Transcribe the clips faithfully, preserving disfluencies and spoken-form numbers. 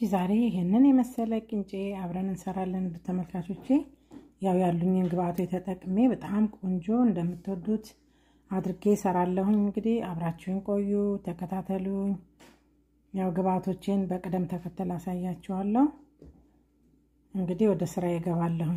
ዛሬ ይሄንን የመሰለ ቅንጬ አብረን እንሰራለን ተመልካቾቼ። ያው ያሉኝን ግብአቶች ተጠቅሜ በጣም ቆንጆ እንደምትወዱት አድርጌ እሰራለሁኝ። እንግዲህ አብራችሁን ቆዩ፣ ተከታተሉኝ። ያው ግብአቶችን በቅደም ተከተል አሳያችኋለሁ። እንግዲህ ወደ ስራ ይገባለሁኝ።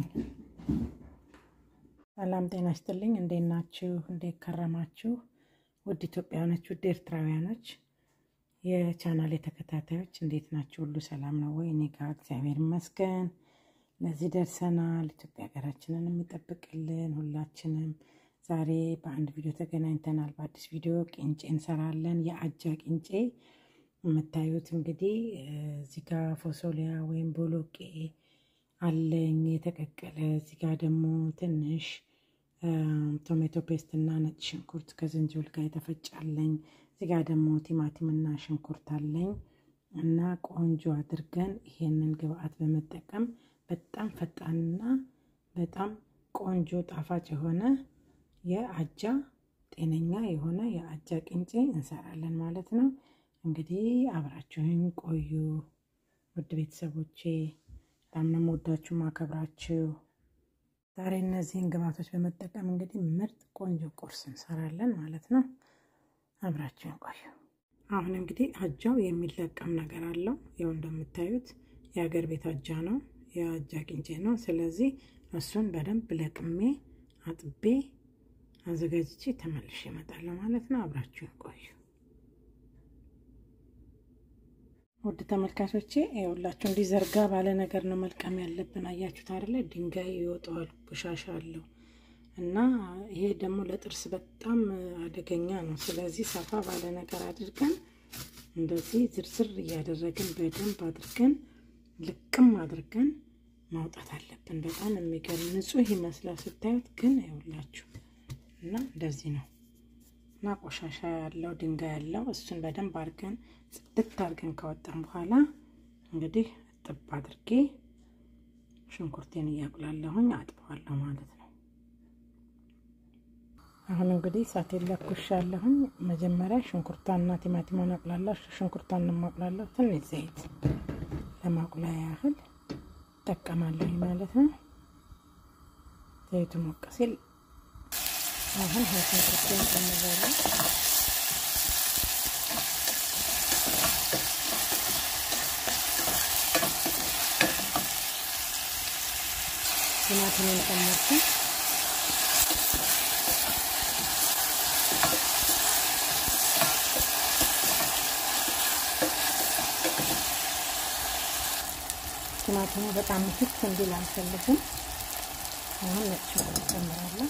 ሰላም ጤና ይስጥልኝ። እንዴት ናችሁ? እንዴት ከረማችሁ? ውድ ኢትዮጵያውያኖች፣ ውድ ኤርትራውያኖች የቻናሌ ተከታታዮች እንዴት ናችሁ? ሁሉ ሰላም ነው ወይ? እኔ ጋር እግዚአብሔር ይመስገን ለዚህ ደርሰናል። ኢትዮጵያ ሀገራችንን የሚጠብቅልን ሁላችንም። ዛሬ በአንድ ቪዲዮ ተገናኝተናል። በአዲስ ቪዲዮ ቅንጬ እንሰራለን። የአጃ ቅንጬ የምታዩት እንግዲህ እዚህ ጋር ፎሶሊያ ወይም ቦሎቄ አለኝ የተቀቀለ። እዚህ ጋር ደግሞ ትንሽ ቶሜቶ ፔስት እና ነጭ ሽንኩርት ከዝንጅብል ጋር የተፈጫለኝ። እዚህ ጋር ደግሞ ቲማቲም እና ሽንኩርት አለኝ እና ቆንጆ አድርገን ይሄንን ግብአት በመጠቀም በጣም ፈጣንና በጣም ቆንጆ ጣፋጭ የሆነ የአጃ ጤነኛ የሆነ የአጃ ቅንጬ እንሰራለን ማለት ነው። እንግዲህ አብራችሁን ቆዩ ውድ ቤተሰቦቼ። በጣም ነው የምወዳችሁ ማከብራችሁ። ዛሬ እነዚህን ግብአቶች በመጠቀም እንግዲህ ምርጥ ቆንጆ ቁርስ እንሰራለን ማለት ነው። አብራችሁን ቆዩ። አሁን እንግዲህ አጃው የሚለቀም ነገር አለው። ያው እንደምታዩት የሀገር ቤት አጃ ነው፣ የአጃ ቅንጬ ነው። ስለዚህ እሱን በደንብ ለቅሜ አጥቤ አዘጋጅቼ ተመልሼ እመጣለሁ ማለት ነው። አብራችሁን ቆዩ ውድ ተመልካቾቼ። ይኸውላችሁ እንዲዘርጋ ባለ ነገር ነው መልቀም ያለብን። አያችሁት አይደለ? ድንጋይ ይወጣዋል፣ ቆሻሻ አለው እና ይሄ ደግሞ ለጥርስ በጣም አደገኛ ነው። ስለዚህ ሰፋ ባለ ነገር አድርገን እንደዚህ ዝርዝር እያደረግን በደንብ አድርገን ልቅም አድርገን ማውጣት አለብን። በጣም የሚገርም ንጹህ ይመስላል ስታዩት፣ ግን ይኸውላችሁ እና እንደዚህ ነው እና ቆሻሻ ያለው ድንጋይ ያለው እሱን በደንብ አድርገን ጽድት አድርገን ካወጣን በኋላ እንግዲህ ጥብ አድርጌ ሽንኩርቴን እያቁላለሁኝ አጥበዋለሁ ማለት ነው። አሁን እንግዲህ እሳቴን ለኩሻለሁኝ። መጀመሪያ ሽንኩርታና ቲማቲሙን አቁላለሁ። ሽንኩርታን ማቁላለሁ። ትንሽ ዘይት ለማቁላያ ያህል ተጠቀማለሁ ማለት ነው። ዘይቱ ሞቅ ሲል አሁን ሽንኩርቴን ጨምራለሁ። ቲማቲሙን ጨመርኩ። ቲማቲሙ በጣም ምትክ እንዲል አልፈልግም። አሁን ነጭ ሽንኩርት ጨምራለሁ።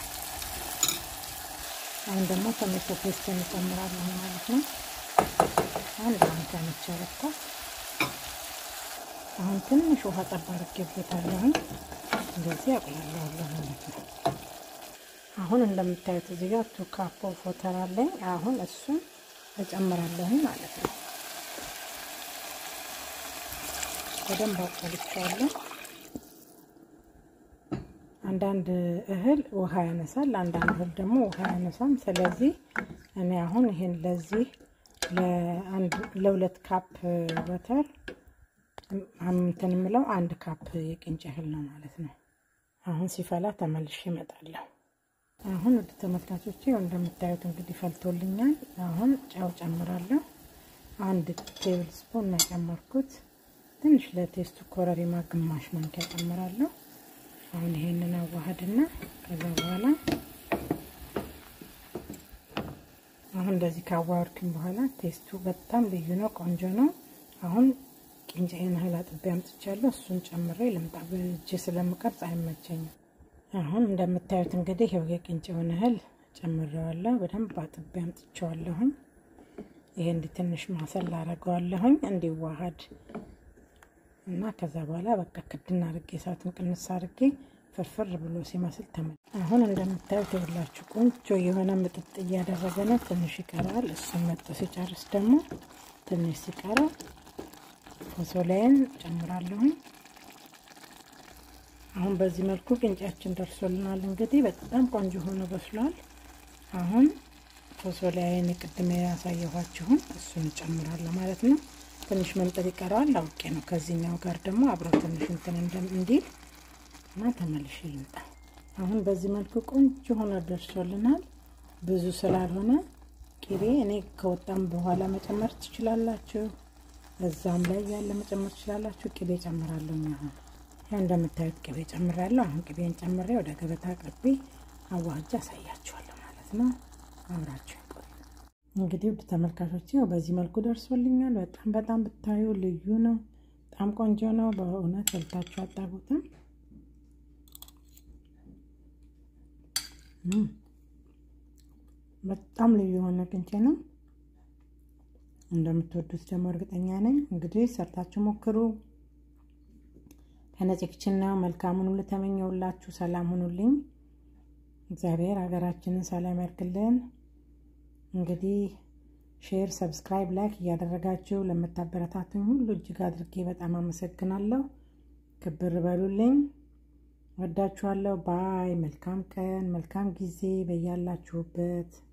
አሁን ደግሞ ቶሜቶ ፔስት እንጨምራለሁ ማለት ነው። አንድ ማንኪያ ነጭ አረካ። አሁን ትንሽ ውሃ ጠብ አድርጌበታለሁ። እንደዚህ አቁላለዋለሁ ማለት ነው። አሁን እንደምታዩት እዚህ ጋር ቱ ካፕ ኦፍ ወተር አለኝ። አሁን እሱን እጨምራለሁ ማለት ነው። በደንብ አቁላልቻለሁ። አንዳንድ እህል ውሃ ያነሳል፣ አንዳንድ እህል ደግሞ ውሃ ያነሳም። ስለዚህ እኔ አሁን ይሄን ለዚህ ለአንድ ለሁለት ካፕ ወተር አምንተን ምለው አንድ ካፕ የቅንጬ እህል ነው ማለት ነው። አሁን ሲፈላ ተመልሼ እመጣለሁ። አሁን ወደ ተመልካቾቼ እንደምታዩት እንግዲህ ፈልቶልኛል። አሁን ጨው ጨምራለሁ። አንድ ቴብል ስፑን ነው ጨመርኩት። ትንሽ ለቴስቱ ኮረሪማ ግማሽ ማንኪያ ጨምራለሁ። አሁን ይሄንን አዋህድና ከዛ በኋላ አሁን እንደዚህ ካዋርኩኝ በኋላ ቴስቱ በጣም ልዩ ነው፣ ቆንጆ ነው። አሁን ቅንጬን እህል አጥቤ አምጥቻለሁ። እሱን ጨምሬ ልምጣ፣ በእጄ ስለምቀርጽ አይመቸኝም። አሁን እንደምታዩት እንግዲህ ይሄው የቅንጬውን እህል ጨምሬዋለሁ። በደንብ አጥቤ አምጥቻለሁኝ። ይሄ እንዲ ትንሽ ማሰል አደርገዋለሁኝ እንዲዋሃድ እና ከዛ በኋላ በቃ ክድና አድርጌ እሳቱን ቅንስ አድርጌ ፍርፍር ብሎ ሲመስል ተመል አሁን እንደምታዩት ይኸውላችሁ ቆንጆ የሆነ ምጥጥ እያደረገ ነው። ትንሽ ይቀራል። እሱን መጥቶ ሲጨርስ ደግሞ ትንሽ ሲቀራ ፎሶሊያን ጨምራለሁ። አሁን በዚህ መልኩ ቅንጬያችን ደርሶልናል። እንግዲህ በጣም ቆንጆ ሆኖ በስሏል። አሁን ፎሶሊያን ቅድም ያሳየኋችሁን እሱን ጨምራለሁ ማለት ነው። ትንሽ መምጠጥ ይቀራል አውቄ ነው ከዚህኛው ጋር ደግሞ አብሮ ትንሽ እንትን እንዲል እና ተመልሼ ልምጣ አሁን በዚህ መልኩ ቆንጆ ሆኖ ደርሶልናል ብዙ ስላልሆነ ቅቤ እኔ ከወጣም በኋላ መጨመር ትችላላችሁ እዛም ላይ ያለ መጨመር ትችላላችሁ ቅቤ ጨምራለሁ አሁን ያው እንደምታዩት ቅቤ ጨምራለሁ አሁን ቅቤን ጨምሬ ወደ ገበታ አቅርቤ አዋህጃ አሳያችኋለሁ ማለት ነው አብራችሁ ቆዩ እንግዲህ ውድ ተመልካቾቼ በዚህ መልኩ ደርሶልኛል በጣም በጣም ብታዩ ልዩ ነው በጣም ቆንጆ ነው በእውነት ወልታችሁ አጣቡትም በጣም ልዩ ሆነ ቅንጬ ነው እንደምትወዱት ደግሞ እርግጠኛ ነኝ እንግዲህ ሰርታችሁ ሞክሩ ከነጽክችና መልካሙን ሁሉ ተመኘውላችሁ ሰላም ሁኑልኝ እግዚአብሔር ሀገራችንን ሰላም ያርግልን እንግዲህ ሼር ሰብስክራይብ ላይክ ያደረጋችሁ ለምታበረታቱኝ ሁሉ እጅግ አድርጌ በጣም አመሰግናለሁ ክብር በሉልኝ ወዳችኋለሁ ባይ መልካም ቀን መልካም ጊዜ በያላችሁበት